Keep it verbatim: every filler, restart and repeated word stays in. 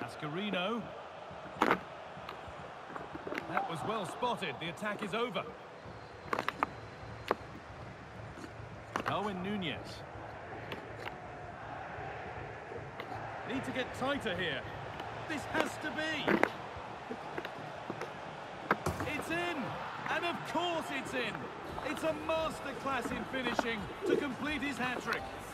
Ascarino. That was well spotted. The attack is over. Nunez. Need to get tighter here. This has to be. It's in. And of course it's in. It's a masterclass in finishing to complete his hat-trick.